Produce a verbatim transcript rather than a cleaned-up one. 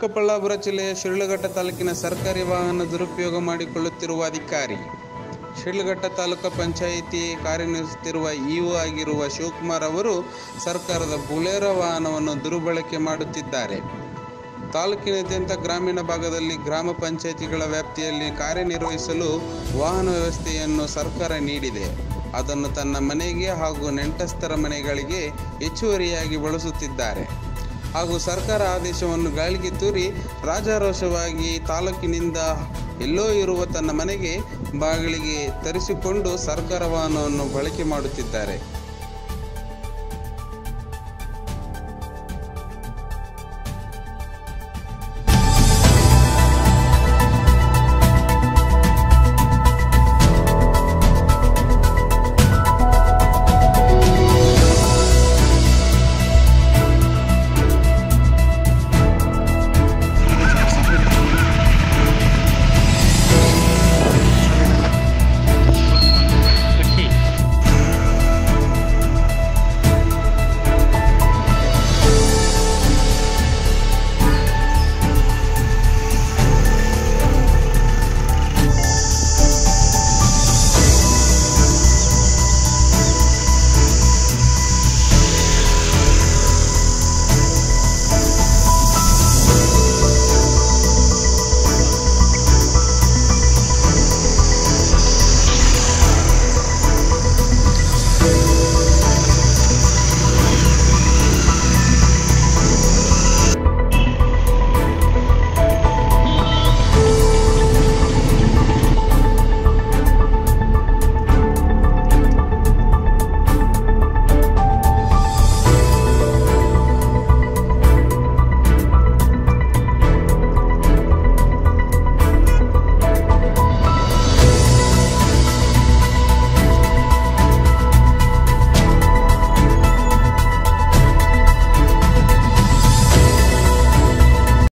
ಚಿಕ್ಕಬಳ್ಳಾಪುರ ಜಿಲ್ಲೆಯ ಶಿಡ್ಲಘಟ್ಟ ತಾಲೂಕಿನ ಸರ್ಕಾರಿ ವಾಹನ ದುರುಪಯೋಗ ಮಾಡಿಕೊಳ್ಳುತ್ತಿರುವ ಅಧಿಕಾರಿ. ಶಿಡ್ಲಘಟ್ಟ ತಾಲೂಕು ಪಂಚಾಯಿತಿ ಕಾರ್ಯನಿರ್ವಹಿಸುತ್ತಿರುವ ಇಒ ಆಗಿರುವ ಶಿವಕುಮಾರ್ ಅವರು ಸರ್ಕಾರದ ಬೊಲೆರೋ ವಾಹನವನ್ನು ದುರ್ಬಳಕೆ ಮಾಡುತ್ತಿದ್ದಾರೆ. ತಾಲೂಕಿನಾದ್ಯಂತ ಗ್ರಾಮೀಣ ಭಾಗದಲ್ಲಿ ಗ್ರಾಮ ಪಂಚಾಯಿತಿಗಳ ವ್ಯಾಪ್ತಿಯಲ್ಲಿ ಕಾರ್ಯನಿರ್ವಹಿಸಲು ವಾಹನ ವ್ಯವಸ್ಥೆಯನ್ನು ಸರ್ಕಾರ ನೀಡಿದೆ. ಅದನ್ನು ತನ್ನ ಮನೆಗೆ ಹಾಗೂ ನೆಂಟಸ್ಥರ ಮನೆಗಳಿಗೆ ಹೆಚ್ಚುವರಿಯಾಗಿ ಬಳಸುತ್ತಿದ್ದಾರೆ. ಹಾಗೂ ಸರ್ಕಾರ ಆದೇಶವನ್ನು ಗಾಳಿಗೆ ತೂರಿ ರಾಜಾರೋಷವಾಗಿ ತಾಲೂಕಿನಿಂದ ಎಲ್ಲೋ ಇರುವ ತನ್ನ ಮನೆಗೆ ಬಾಗಿಲಿಗೆ ತರಿಸಿಕೊಂಡು ಸರ್ಕಾರ ವಾಹನವನ್ನು ಬಳಕೆ ಮಾಡುತ್ತಿದ್ದಾರೆ.